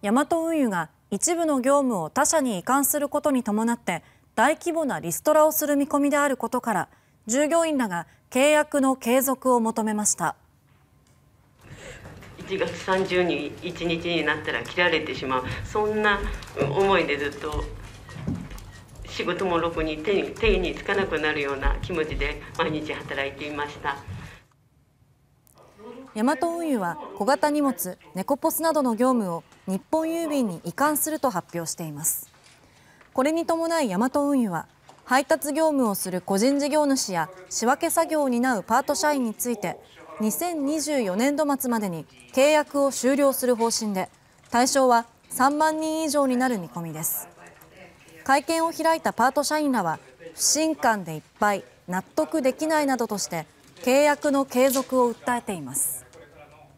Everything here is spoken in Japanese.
ヤマト運輸が一部の業務を他社に移管することに伴って大規模なリストラをする見込みであることから従業員らが契約の継続を求めました。 1月30日になったら切られてしまう、そんな思いでずっと仕事もろくに手につかなくなるような気持ちで毎日働いていました。 ヤマト運輸は小型荷物ネコポスなどの業務を日本郵便に移管すると発表しています。これに伴いヤマト運輸は配達業務をする個人事業主や仕分け作業を担うパート社員について2024年度末までに契約を終了する方針で、対象は3万人以上になる見込みです。会見を開いたパート社員らは不信感でいっぱい、納得できないなどとして契約の継続を訴えています。